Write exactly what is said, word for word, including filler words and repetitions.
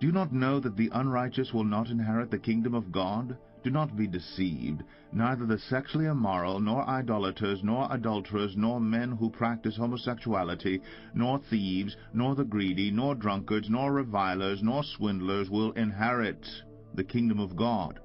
Do you not know that the unrighteous will not inherit the kingdom of God? Do not be deceived. Neither the sexually immoral, nor idolaters, nor adulterers, nor men who practice homosexuality, nor thieves, nor the greedy, nor drunkards, nor revilers, nor swindlers will inherit the kingdom of God.